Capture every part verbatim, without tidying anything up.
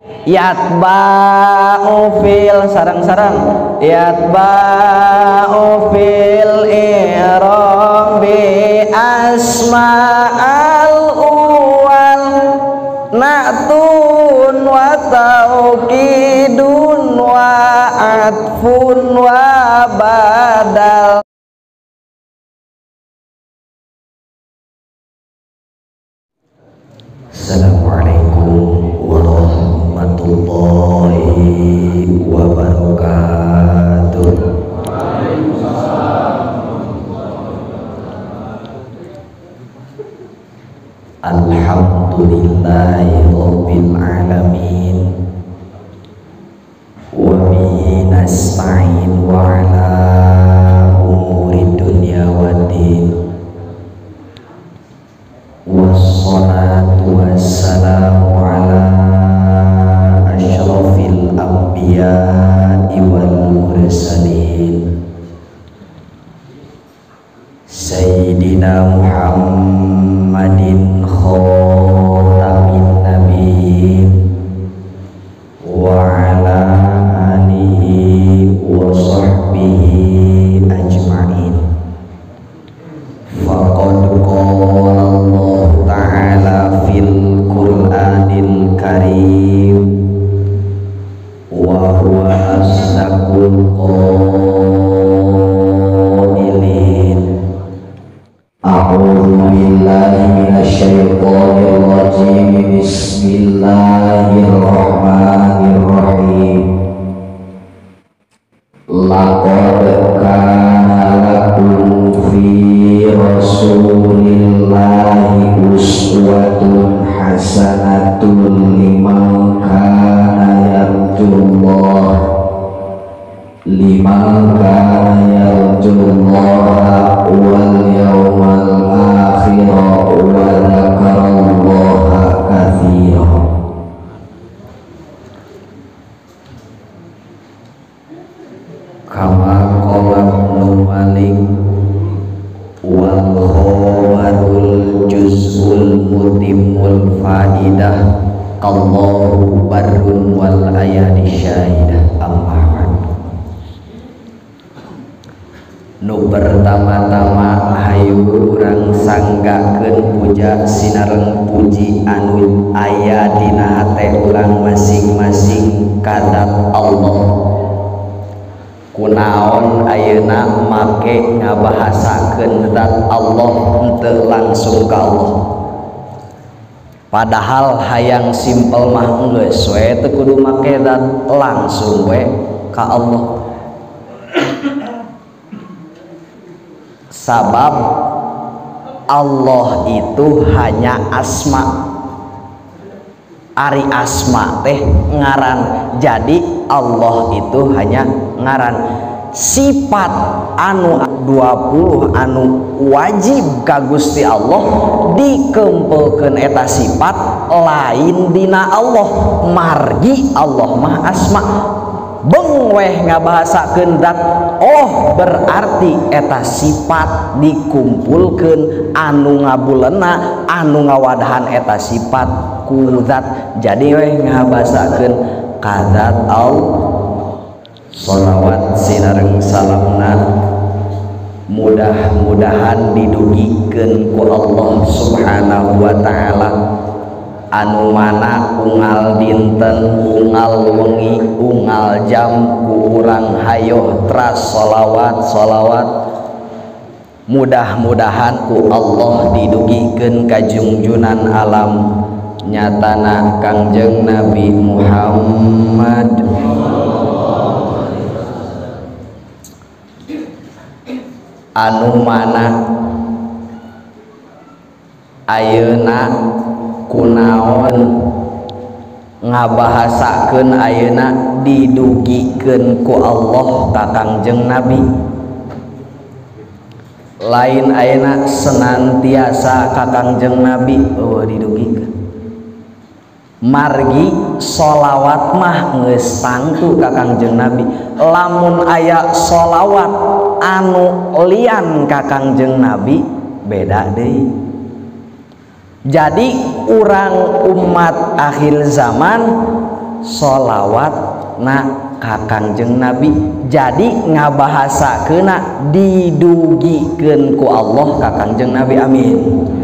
yatba'u fil sarang-sarang yatba'u fil i'rabi asma'al uwal na'tun wa taukidun wa atfun wa badal. Assalamualaikum warahmatullahi wabarakatuh. Alhamdulillahi rabbil alamin wa bihi nasta'in wa ala umuri dunya waddin. Wassalatu wassalamu ala asyrafil anbiya'i wal mursalin Sayyidina Muhammadin khatamin nabiyyin wa ala alihi wa sahbihi ajma'in. Faqad qala Allah ta'ala fil Qur'anil Karim wa huwa asdaqul qailin. A'udzu billahi minasy syaithanir rajim. Bismillahirrahmanirrahim. Laqad kana lakum fi rasulillahi uswatun hasanatun liman kana yarjullah liman kana yarjullah wal yawmal akhir wa dzakarallaha katsiran. Kama qala Ibnu Malik wal khabarul juz'ul mutimul faidah qallahu barrun wal ayani syahidah. Amma nu pertama-tama hayu urang sanggakeun puja sinareng puji anu aya dina hate urang masing-masing kadat Allah. Kunaon ayeuna make ngabahasakeun zat Allah henteu langsung ka Allah. Padahal hayang simpel mah geus we teu kudu make zat langsung we ka Allah. Sabab Allah itu hanya asma. Ari asma teh ngaran, jadi Allah itu hanya ngaran. Sifat anu dua puluh anu wajib ka Gusti Allah dikempelkeun eta sifat lain dina Allah. Margi Allah mah asma. Beng weh ngabahasakeun zat oh berarti eta sifat dikumpulkeun anu ngabulena anu ngawadahan eta sifat ku zat. Jadi weh ngabahasakeun ka zat Allah. Sholawat sinareng salamna mudah-mudahan didugikeun ku Allah subhanahu wa ta'ala anu mana unggal dinten unggal wengi unggal jam ku urang hayo tras sholawat sholawat mudah-mudahan ku Allah didugikeun ka junjunan alam nyatana Kangjeng Nabi Muhammad anu mana ayeuna kunaon ngabahasakeun ayeuna didugikeun ku Allah ka Kangjeng Nabi. Lain ayeuna senantiasa ka Kangjeng Nabi eueuh didugikeun. Margi sholawat mah geus tangtu ka Kangjeng Nabi. Lamun aya sholawat anu lian ka Kangjeng Nabi beda deui. Jadi urang umat akhir zaman sholawat na ka Kangjeng Nabi. Jadi ngabahasakeuna didugikeun ku Allah ka Kangjeng Nabi. Amin.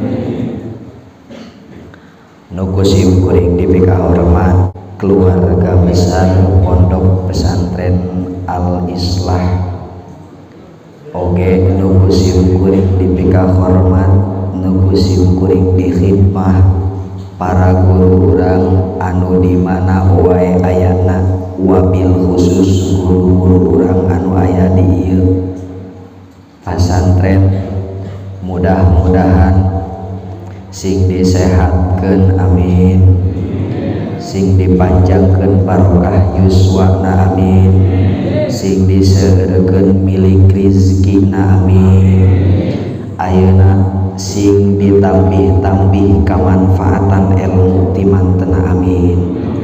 Nu kusim kuring dipika hormat keluarga besar Pondok Pesantren Al Islah, oge nu kusim kuring dipika hormat nu kusim kuring di khidmah para guru urang anu di mana wae ayana, wabil khusus guru-guru urang anu aya di ieu pasantren. Mudah-mudahan sing disehatkeun amin, sing dipanjangkeun barokah yuswana amin, sing diseureurkeun milik rizkina amin, ayeuna sing ditambih-tambih kamanfaatan ilmu timantena amin.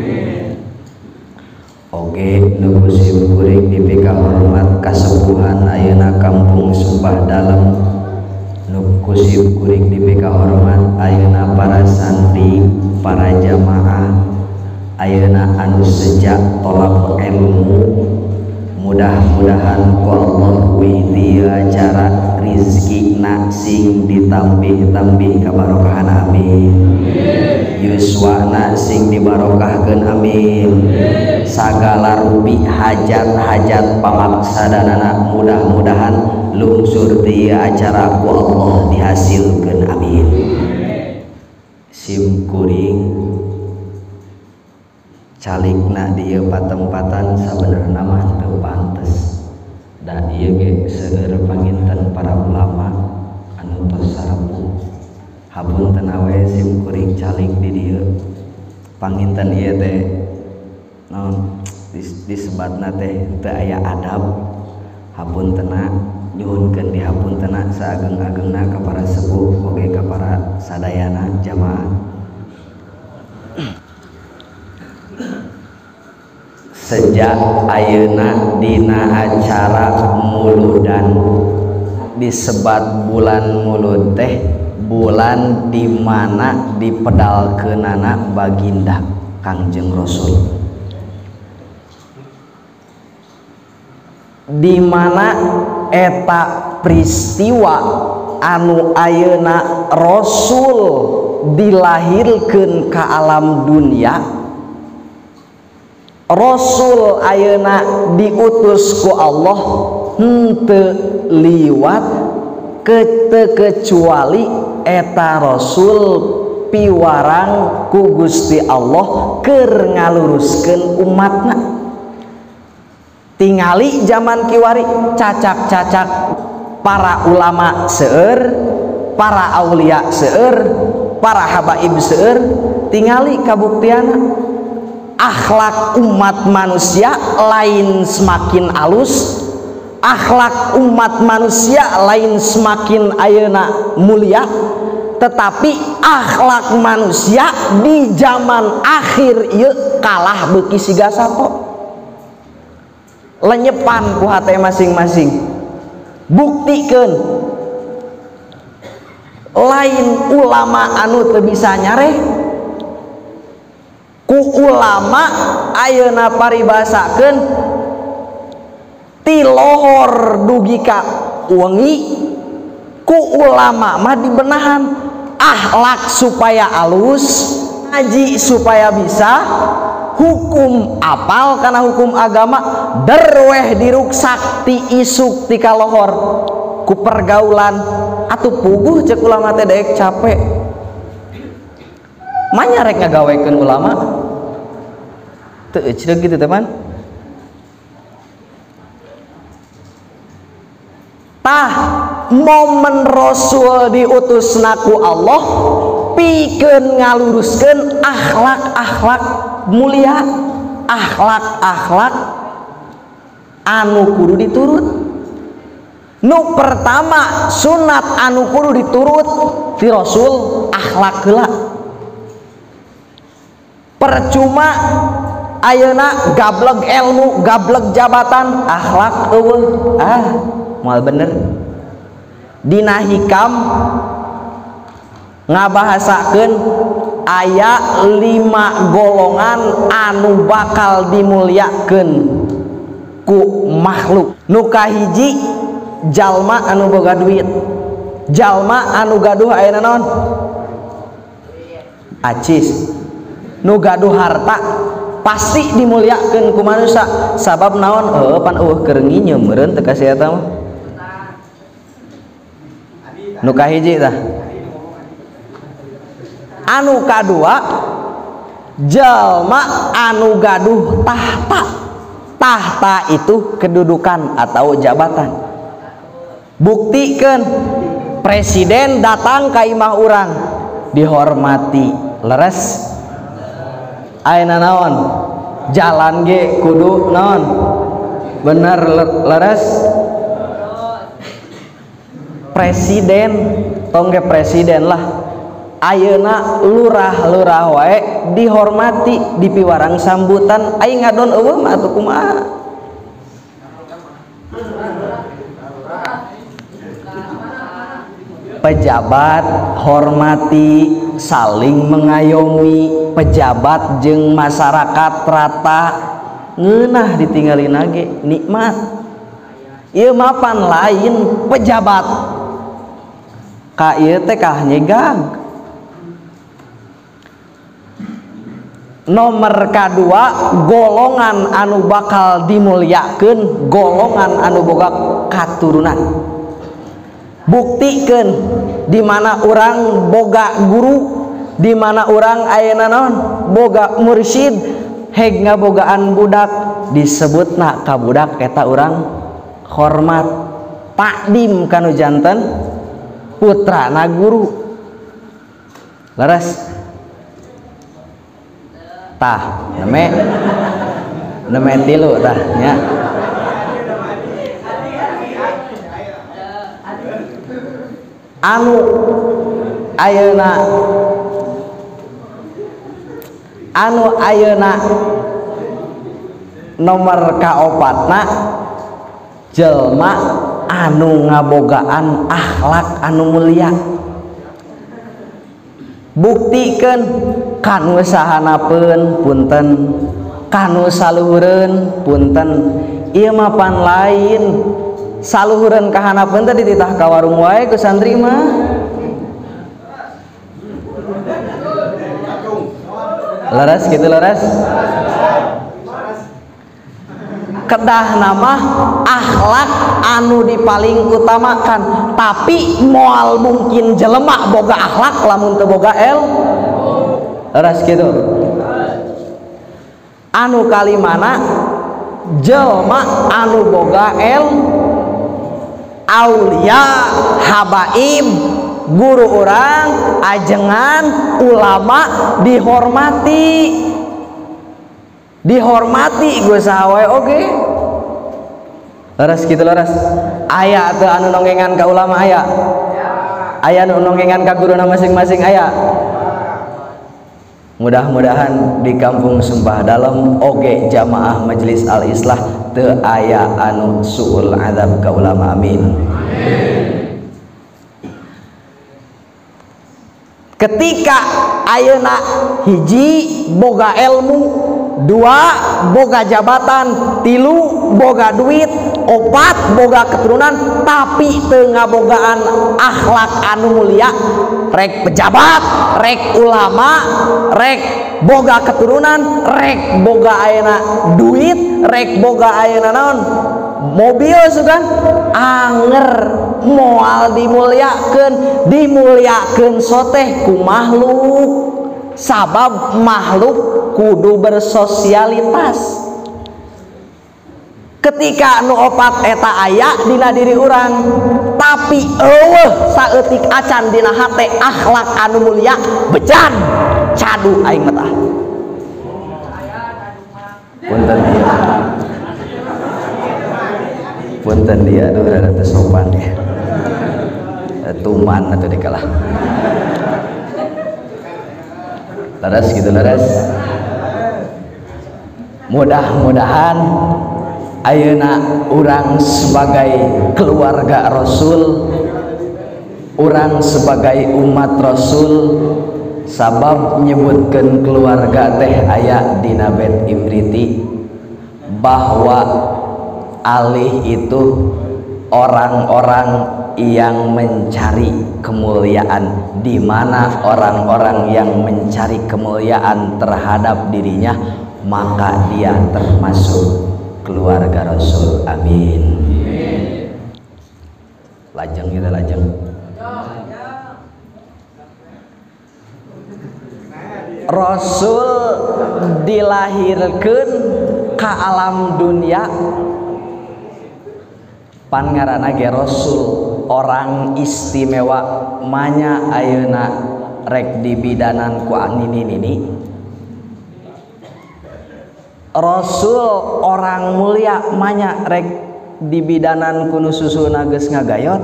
Oge nu kusim kuring dipika hormat kasepuhan ayeuna Kampung Sumpah Dalem, nu kusim kuring dipika hormat ayeuna para santri, para jamaah, ayeuna anu sejak tolak ilmu. Mudah-mudahan ku Allah widia cara rizkina sing ditambih-tambih kabarokahan amin, yuswana sing dibarokahkeun amin, sagala rupi hajat-hajat pamaksadanana mudah-mudahan lungsur ti acara ku Allah dihasilkeun amin. Sim kuring calikna dia patempatan sabenerna mah teu pantes, da ieu ge seueur panginten para ulama anu tos sarepuh. Hapunten awe sim kuring calik di dieu panginten ieu teh naon disebatna teh teu aya adab. Hapuntena nyuhunkeun di hapuntena saageng-agengna ka para sepuh oge ka para sadayana jamaah. Sejak ayeuna dina acara muludan disebat bulan mulud teh bulan di mana dipedalkeunana baginda Kangjeng Rasul, di mana eta peristiwa anu ayeuna Rasul dilahirkeun ka alam dunia. Rasul ayeuna diutus ku Allah henteu liwat kete kecuali eta Rasul piwarang ku Gusti Allah keur ngaluruskeun umatna. Tingali zaman kiwari cacak-cacak para ulama seueur, para aulia seueur, para habaib seueur, tingali kabuktiana akhlak umat manusia lain semakin alus, akhlak umat manusia lain semakin ayeuna mulia, tetapi akhlak manusia di zaman akhir ieu kalah beuki siga sato, lenyepan ku hate masing-masing. Buktikeun lain ulama anu teu bisa nyareh ku ulama ayeuna paribasakeun ti lohor dugi ka wengi, ku ulama mah dibenahan akhlak supaya alus, ngaji supaya bisa, hukum apal karena hukum agama derweh diruksak ti isuk ti kalohor ku pergaulan atuh puguh cek ulama teh daek capek manya rek ngagawekeun ulama teu ceuk gitu teman. Tah momen Rasul diutusna ku Allah pikeun ngaluruskeun akhlak-akhlak mulia, akhlak-akhlak anu kudu diturut. Nu pertama sunat anu kudu diturut ti Rasul akhlak heula. Percuma ayeuna gablek ilmu, gablek jabatan, akhlak eueuh. Ah, moal bener. Dina hikam ngabahasakeun aya lima golongan anu bakal dimuliakeun ku makhluk. Nu kahiji jalma anu boga duit, jalma anu gaduh ayeuna naon acis, nu gaduh harta pasti dimuliakeun ku manusia. Sabab naon? Heuh pan eueuh keur nginyeum meureun teu kasih eta mah. Nu kahiji tah. Anu kadua jalma anu gaduh tahta. Tahta itu kedudukan atau jabatan. Buktikeun presiden datang ka imah urang dihormati, leres. Ayeuna naon? Jalan ge kudu naon? Bener leres. Presiden tong ge presiden lah. Ayeuna lurah-lurah wae dihormati, dipiwarang sambutan. Aing ngadon eueuh mah atuh kumaha? Pejabat hormati, saling mengayomi. Pejabat jeung masyarakat rata ngeunah ditinggalin lagi nikmat. Ieu mapan lain pejabat ka ieu teh kah nyegag. Nomor kadua golongan anu bakal dimuliakeun golongan anu boga katurunan. Buktikeun di mana urang boga guru, di mana urang ayeuna naon boga mursyid, heg ngabogaan budak disebutna ka budak eta urang hormat, takdim kanu janten putrana guru. Leres tah neme neme tilu tah nya. Anu ayeuna anu ayeuna nomor kaopatna jelma anu ngabogaan akhlak anu mulia. Buktikeun kanu sahanapeun punten, kanu saluhureun punten. Ieu mah pan lain. Saluhureun kahanapeun teh dititah ka warung wae ku santri mah. Leres gitu leres. Kedah nama akhlak anu dipaling utamakan, tapi moal mungkin jelema boga akhlak lamun teu boga el. Leres gitu. Anu kalimana jelma anu boga el aulia habaib, guru orang, ajengan, ulama dihormati, dihormati gue sawe oke. Leres gitu leres. Aya teu anu nonggengan ka ulama aya, aya anu nonggengan ka guruna masing-masing aya. Mudah-mudahan di kampung Sembah Dalem oge jamaah majelis al-islah teu aya anu suul azab ka ulama, amin. Ketika ayeuna hiji boga ilmu, dua boga jabatan, tilu boga duit, opat boga keturunan, tapi teu ngabogaan akhlak anu mulia, rek pejabat, rek ulama, rek boga keturunan, rek boga ayeuna duit, rek boga ayeuna naon mobil sugan anger moal dimuliakeun, dimuliakeun soteh ku makhluk. Sabab makhluk kudu bersosialitas. Ketika nu opat eta aya dina diri urang, tapi eueuh saeutik acan dina hate akhlak anu mulia, bejan cadu aing mah. Punten dia. Punten dia aduh rada teu sopan ya. Tuman atuh dikalah. Leres gitu leres. Mudah-mudahan ayeuna urang sebagai keluarga Rasul, urang sebagai umat Rasul, sabab nyebutkeun keluarga teh aya dina bait Imriti bahwa alih itu orang-orang yang mencari kemuliaan, di mana orang-orang yang mencari kemuliaan terhadap dirinya maka dia termasuk keluarga Rasul. Amin. Lajeng kita lajeng. Rasul dilahirkeun ka alam dunia pan ngaranna ge Rasul, orang istimewa manya ayeuna rek dibidanan ku anini-nini. Rasul orang mulia manya rek dibidanan ku nu susuna geus ngagayot.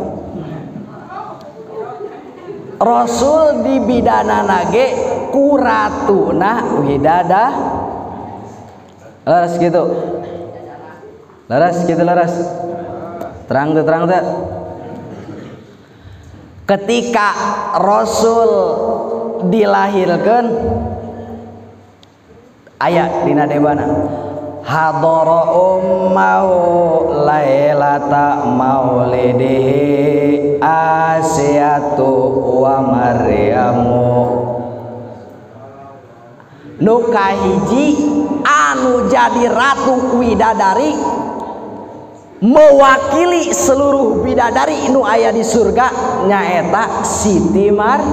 Rasul dibidanana ge ku ratuna widada. Laras gitu. Laras gitu laras. Terang tuh, terang tuh. Ketika Rasul dilahirkan ayat dina debana hadara ummahu lailata maulidihi Asyatu wa Maryamu nu kahiji anu jadi ratu widadari mewakili seluruh bidadari nu aya di surga nyaeta Siti Mar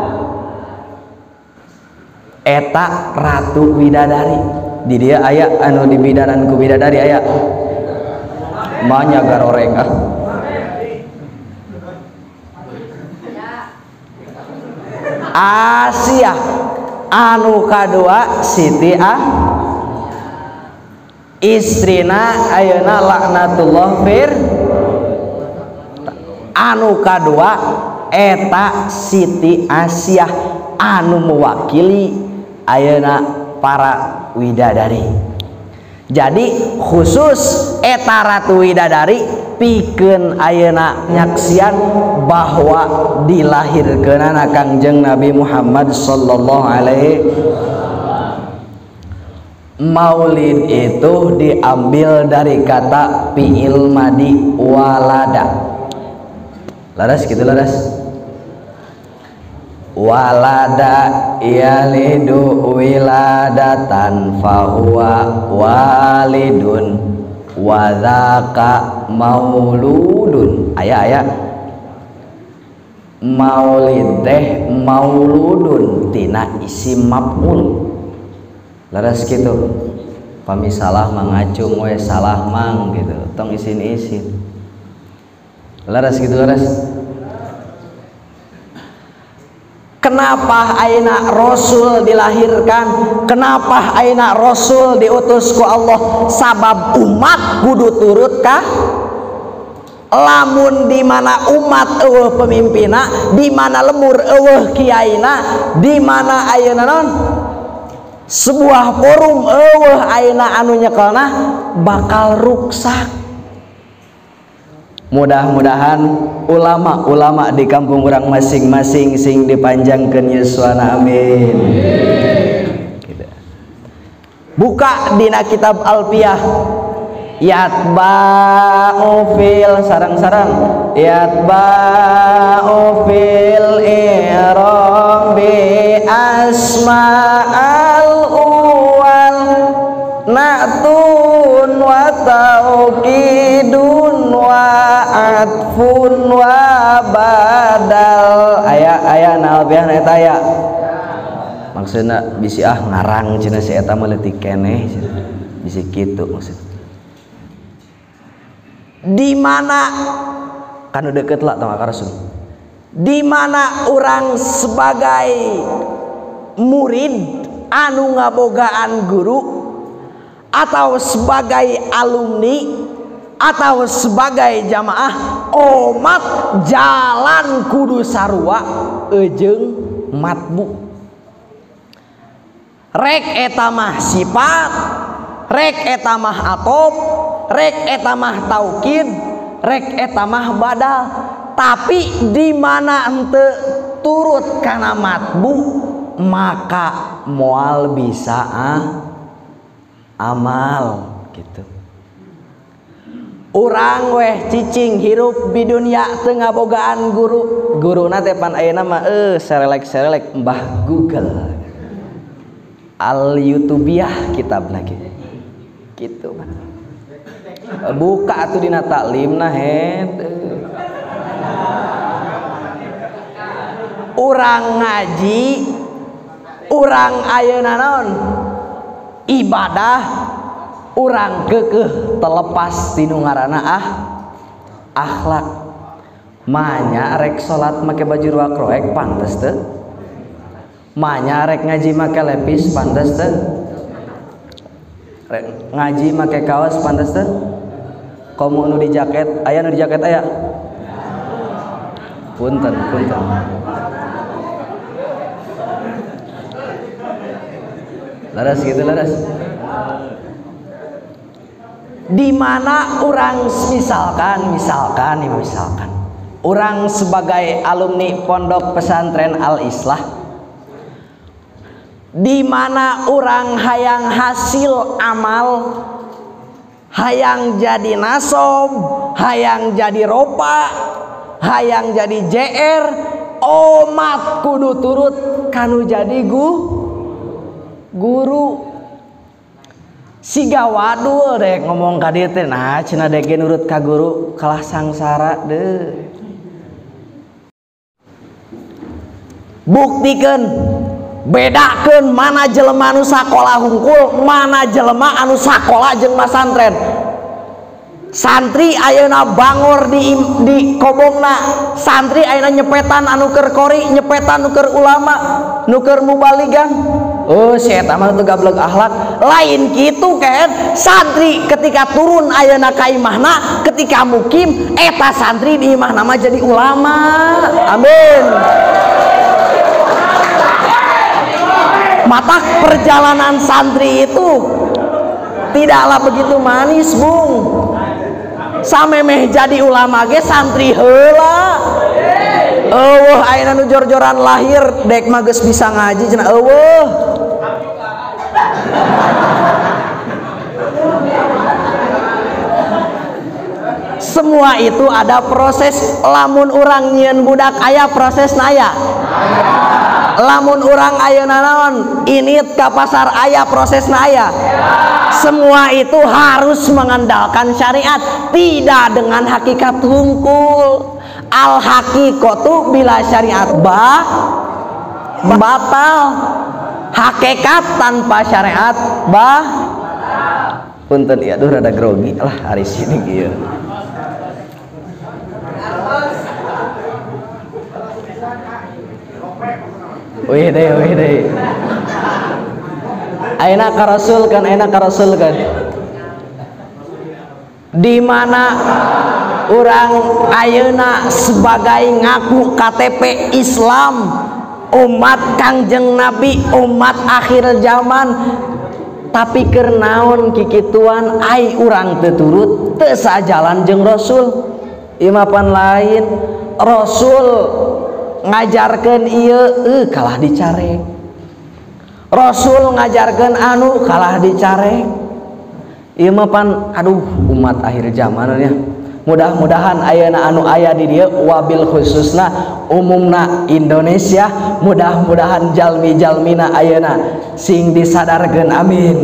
eta ratu bidadari. Di dia aya anu dibidanan ku bidadari aya manya garoreng ah. Asia anu kadua Siti ah istrina ayeuna laknatullah fir anu kadua eta Siti Asia anu mewakili ayeuna para widadari. Jadi khusus eta ratu widadari pikeun ayeuna nyaksian bahwa dilahirkeunana Kangjeng Nabi Muhammad sallallahu alaihi. Maulid itu diambil dari kata fi'il madi walada. Laras gitu laras. Walada yalidu wiladatan fahuwa walidun wadhaka mauludun. Aya aya maulid teh mauludun tina isim maf'ul. Laras gitu pami salah mangacung we salah mang gitu tong isin-isin. Laras gitu laras. Kenapa ayeuna Rasul dilahirkan? Kenapa ayeuna Rasul diutus ku Allah? Sabab umat kudu turut kah? Lamun di mana umat eueuh pemimpina, di mana lemur eueuh kiaina, di mana ayeuna non sebuah forum eueuh ayeuna anu nyekelna bakal ruksak. Mudah-mudahan ulama-ulama di kampung urang masing-masing sing dipanjangkeun yuswana amin. Buka dina kitab Alfiyah yatba'u fil sarang-sarang yatba'u fil i'rabi asma'al uwal na'tun wa tauqidun wa atfun wa badal. Aya aya na Alfiyah eta aya maksudna bisi ah ngarang cenah si eta mah leutik keneh bisi kitu maksud. Di mana kan udah deket lah tengah Rasul. Di mana orang sebagai murid anu ngabogaan guru atau sebagai alumni atau sebagai jamaah omat jalan kudu sarua ejeng matbu. Rek eta mah sifat, rek eta mah atop, rek eta mah taukid, rek eta mah badal. Tapi di mana ente turut kana matbu maka moal bisa ah, amal gitu. Urang weh cicing hirup di dunia tengah bogaan guru guru nate pan ayeuna mah eh serelek serelek mbah Google al YouTubiah kitab lagi gitu kan. Buka atuh dina taklimna het. Urang ngaji urang ayeuna naon ibadah urang keukeuh telepas tinu ngaranna ah akhlak manya rek salat make baju ruak roek pantes teu manya rek ngaji make lepis pantes teu rek ngaji make kaos pantes teu komo nu di jaket aya nu di jaket aya punten punten laras gitu laras. Di mana orang misalkan misalkan nih misalkan orang sebagai alumni pondok pesantren Al Islah, di mana orang hayang hasil amal, hayang jadi nasob, hayang jadi ropa, hayang jadi J R, omat kudu turut kanu jadi gu guru. Siga wadul dek ngomong ka dieu teh nah cenah dek nurut ka guru kalah sangsara deh. Buktikeun bedakeun mana jelema anu sakola hungkul mana jelema anu sakola jeung masantren. Santri ayeuna bangor di di kobongna, santri ayeuna nyepetan anu keur kori, nyepetan anu keur ulama, nu keur mubaligan. Oh, si eta mah teu gablek akhlak. Lain kitu kan, santri ketika turun ayeuna ka imahna, ketika mukim eta santri di imahna mah jadi ulama. Amin. Mata perjalanan santri itu tidaklah begitu manis, Bung. Samemeh jadi ulama ge santri heula. Eueuh ayeuna nu jor-joran lahir dek mah geus bisa ngaji cenah eueuh. Semua itu ada proses. Lamun urang nyieun budak aya proses aya. Lamun urang ayeuna naon init ka pasar aya proses aya. Semua itu harus mengandalkan syariat, tidak dengan hakikat hungkul. Al hakikatu bila syariat bah batal, hakikat tanpa syariat bah punten ya aduh rada grogi lah hari sini kieu. Wih deh, wih deh. Ayeuna ka Rasul kan, ayeuna ka Rasul kan. Di mana orang ayeuna sebagai ngaku K T P Islam, umat Kangjeng Nabi, umat akhir zaman, tapi keur naon kikituan ai urang teu turut teu sajalan jeung Rasul. Ieu mah pan lain. Rasul ngajarkeun ieu eueuh kalah dicarek. Rasul ngajarkeun anu kalah dicarek. Ieu mah pan aduh umat akhir zaman nya. Mudah-mudahan ayeuna anu aya di dieu wabil khususna umumna Indonesia, mudah-mudahan jalmi-jalmina ayeuna sing disadarkeun amin.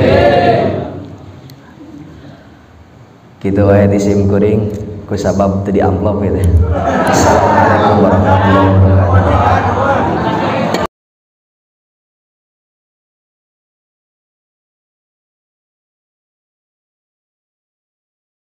Kitu wae di sim kuring ku sabab teu di amplop gitu. Assalamualaikum warahmatullahi wabarakatuh.